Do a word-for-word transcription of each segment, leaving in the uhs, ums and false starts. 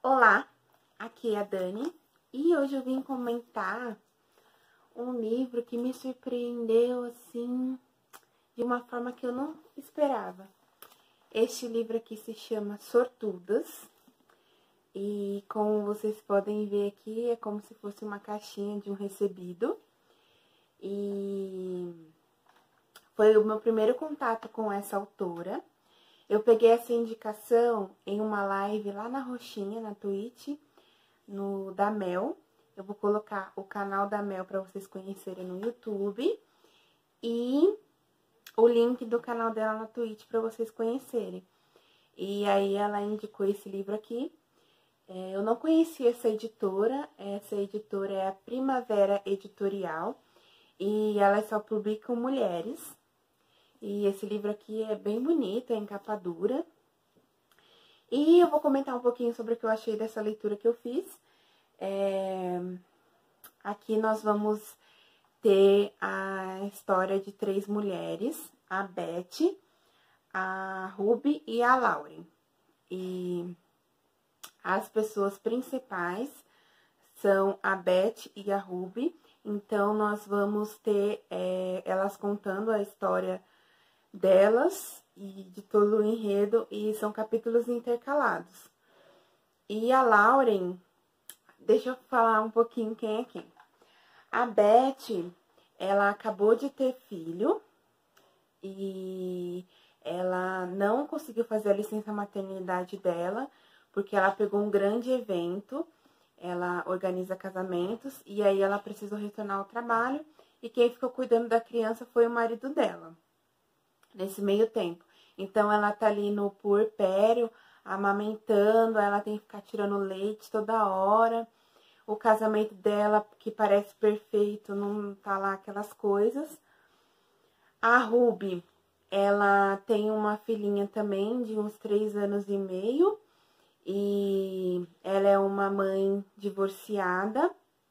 Olá, aqui é a Dani e hoje eu vim comentar um livro que me surpreendeu, assim, de uma forma que eu não esperava. Este livro aqui se chama Sortudas e, como vocês podem ver aqui, é como se fosse uma caixinha de um recebido. E foi o meu primeiro contato com essa autora. Eu peguei essa indicação em uma live lá na Roxinha, na Twitch, no da Mel. Eu vou colocar o canal da Mel para vocês conhecerem no YouTube. E o link do canal dela na Twitch para vocês conhecerem. E aí ela indicou esse livro aqui. É, eu não conhecia essa editora. Essa editora é a Primavera Editorial. E elas só publicam mulheres. E esse livro aqui é bem bonito, é em capa dura. E eu vou comentar um pouquinho sobre o que eu achei dessa leitura que eu fiz. É... Aqui nós vamos ter a história de três mulheres, a Beth, a Ruby e a Lauren. E as pessoas principais são a Beth e a Ruby. Então, nós vamos ter é, elas contando a história delas e de todo o enredo, e são capítulos intercalados. E a Lauren, deixa eu falar um pouquinho quem é quem. A Beth, ela acabou de ter filho e ela não conseguiu fazer a licença maternidade dela, porque ela pegou um grande evento, ela organiza casamentos, e aí ela precisou retornar ao trabalho, e quem ficou cuidando da criança foi o marido dela. Nesse meio tempo. Então, ela tá ali no puerpério, amamentando, ela tem que ficar tirando leite toda hora. O casamento dela, que parece perfeito, não tá lá aquelas coisas. A Ruby, ela tem uma filhinha também de uns três anos e meio. E ela é uma mãe divorciada.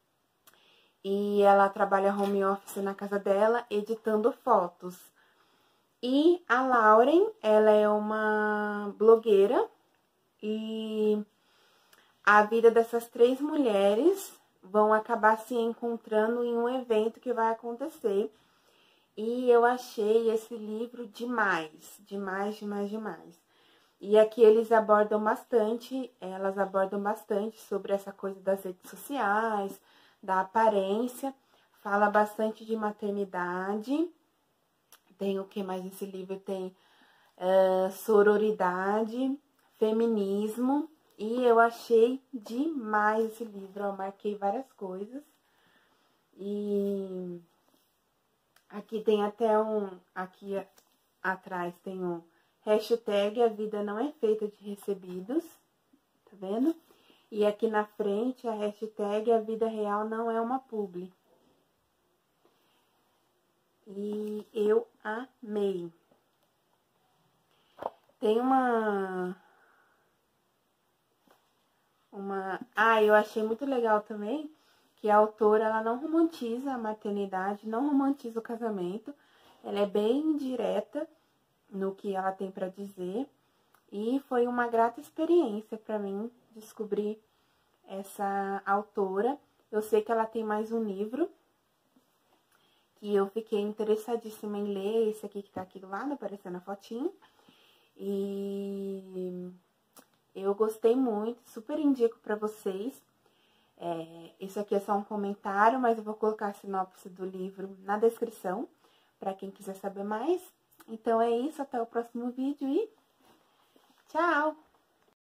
E ela trabalha home office na casa dela, editando fotos. E a Lauren, ela é uma blogueira e a vida dessas três mulheres vão acabar se encontrando em um evento que vai acontecer. E eu achei esse livro demais, demais, demais, demais. E aqui eles abordam bastante, elas abordam bastante sobre essa coisa das redes sociais, da aparência, fala bastante de maternidade. Tem o que mais nesse livro? Tem uh, sororidade, feminismo. E eu achei demais esse livro. Eu marquei várias coisas. E aqui tem até um... Aqui atrás tem um hashtag A Vida Não É Feita de Recebidos. Tá vendo? E aqui na frente a hashtag A Vida Real Não É Uma Publi. E eu amei. Tem uma... uma... Ah, eu achei muito legal também que a autora, ela não romantiza a maternidade, não romantiza o casamento. Ela é bem direta no que ela tem para dizer. E foi uma grata experiência para mim descobrir essa autora. Eu sei que ela tem mais um livro que eu fiquei interessadíssima em ler, esse aqui que tá aqui do lado, aparecendo a fotinho. E eu gostei muito, super indico pra vocês. É, isso aqui é só um comentário, mas eu vou colocar a sinopse do livro na descrição, pra quem quiser saber mais. Então é isso, até o próximo vídeo e tchau!